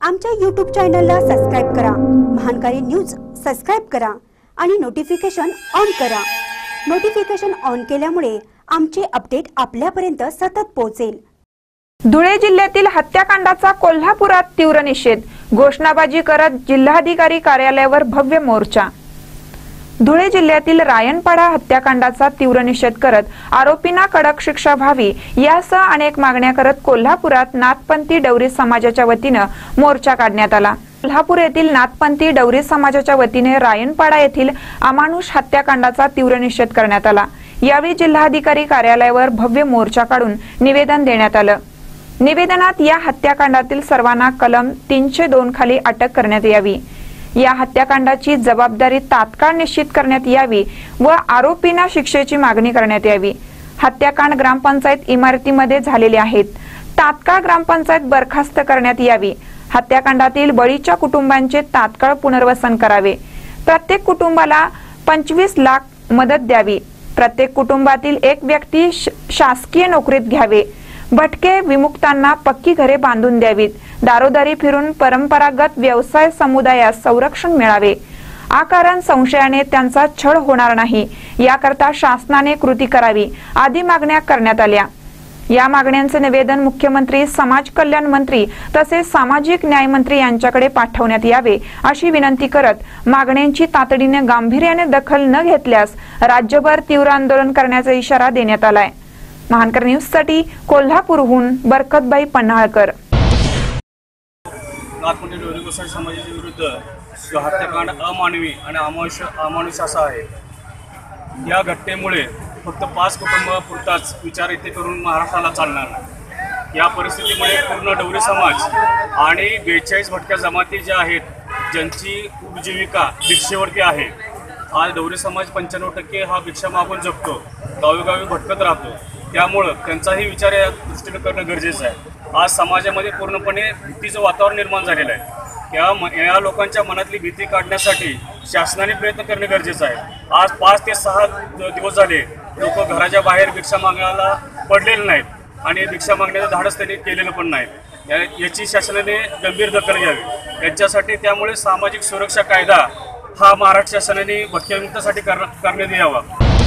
आमच्या YouTube चॅनलला subscribe करा, महानकारी न्यूज सबस्क्राइब करा आणि नोटिफिकेशन ऑन करा। नोटिफिकेशन ऑन केल्यामुळे आमचे अपडेट आपल्यापर्यंत सतत पोहोचेल। धुळे जिल्ह्यातील हत्याकांडाचा कोल्हापुरात तीव्र निषेध, घोषणाबाजी करत जिल्हाधिकारी कार्यालयावर भव्य मोर्चा। धुळे जिल्ह्यातील रायनपाडा हत्याकांडाचा तीव्र निषेध करत आरोपींना कडक शिक्षा व्हावी यासह अनेक मागण्या करत कोल्हापुरात नाथपंथी डवरी समाजाच्या वतीने मोर्चा काढण्यात आला। कोल्हापूर येथील नाथपंथी डवरी समाजाच्या वतीने रायनपाडा येथील अमानुष हत्याकांडाचा तीव्र निषेध करण्यात आला। यावेळी जिल्हाधिकारी कार्यालयावर भव्य मोर्चा काढून निवेदन देण्यात आलं। निवेदनात या हत्याकांडातील सर्वांना कलम 302 खाली अटक करण्यात यावी, या हत्याकांडाची जबाबदारी तात्काळ निश्चित करण्यात यावी व आरोपींना शिक्षेची मागणी करण्यात यावी। हत्याकांड ग्रामपंचायत इमारतीमध्ये झालेले आहेत, तात्काळ ग्रामपंचायत बरखास्त करण्यात यावी। हत्याकांडातील बळीच्या कुटुंबांचे तात्काळ पुनर्वसन करावे। प्रत्येक कुटुंबाला 25 लाख मदत द्यावी। प्रत्येक कुटुंबातील एक व्यक्ती शासकीय नोकरीत घ्यावे। भटके विमुक्तांना पक्की घरे बांधून द्यावीत। दारोदारी फिरून परंपरागत व्यवसाय समुदायास संरक्षण मिळावे, आकारण संशयाने त्यांचा छळ होणार नाही याकरता शासनाने कृती करावी आदी मागण्या करण्यात आल्या। या मागण्यांचे निवेदन मुख्यमंत्री, समाज कल्याण मंत्री तसेच सामाजिक न्याय मंत्री यांच्याकडे पाठवण्यात यावे अशी विनंती करत मागण्यांची तातडीने गांभीर्याने दखल न घेतल्यास राज्यभर तीव्र आंदोलन करण्याचा इशारा देण्यात आलाय। महानकर न्यूज साठी कोल्हापूरहून बरकतबाई पन्हाळकर। नाथपंथी डवरी गोसावी समाजाच्या विरुद्ध जो हत्याकांड अमानवी आणि अमानुष असा आहे, या घटनेमुळे फक्त 5 कुटुंबापुरताच विचार इथे करून महाराष्ट्राला चालणार नाही। या परिस्थितीमुळे पूर्ण डवरी समाज आणि 42 भटक्या जमाती ज्या आहेत, ज्यांची उपजीविका भिक्षेवरती आहे, आज डवरी समाज 95% हा भिक्षा मागून जगतो, गावोगावी भटकत राहतो। त्यामुळं त्यांचाही विचार या दृष्टीने करणं गरजेचं आहे। आज समाजामध्ये पूर्णपणे भीतीचं वातावरण निर्माण झालेलं आहे। या लोकांच्या मनातली भीती काढण्यासाठी शासनाने प्रयत्न करणे गरजेचं आहे। आज 5 ते 6 दिवस झाले लोक घराच्या बाहेर भिक्षा मागायला पडलेले नाहीत आणि भिक्षा मागण्याचं धाडस त्यांनी केलेलं पण नाही। याची शासनाने गंभीर दखल घ्यावी यांच्यासाठी। त्यामुळे सामाजिक सुरक्षा कायदा हा महाराष्ट्र शासनाने भटक्याविमुक्तांसाठी करण्यात यावा।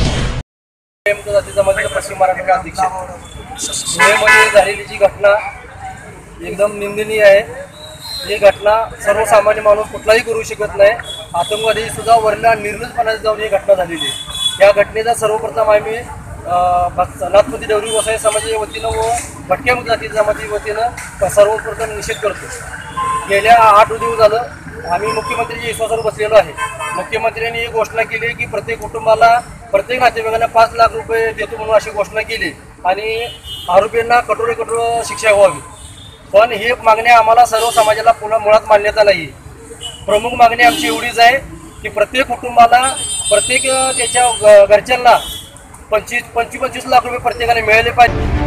पश्चिम महाराष्ट्र अध्यक्ष धुळेमध्ये झालेली जी घटना एकदम निंदनीय आहे। ही घटना सर्वसामान्य माणूस कुठलाही करू शकत नाही। आतंकवादी सुद्धा वरला निर्लज्जपणाने जाऊन ही घटना झालेली आहे। या घटनेचा सर्वप्रथम आम्ही नाथपंथी डवरी गोसावी समाजाच्या वतीनं व भटक्या जाती जमाती वतीनं सर्वप्रथम निषेध करतो। गेल्या 8 दिवस झालं आम्ही मुख्यमंत्र्यांच्या विश्वासावर बसलेलो आहे। मुख्यमंत्र्यांनी ही घोषणा केली की प्रत्येक कुटुंबाला, प्रत्येक नातेवाईकांना 5 लाख रुपये देतो म्हणून अशी घोषणा केली आणि आरोपींना कठोर शिक्षा व्हावी। पण ही मागणी आम्हाला सर्व समाजाला पुन्हा मुळात मान्यता नाही। प्रमुख मागणी आमची एवढीच आहे की प्रत्येक कुटुंबाला, प्रत्येक त्याच्या घरच्यांना 25 लाख रुपये प्रत्येकाने मिळाले पाहिजे।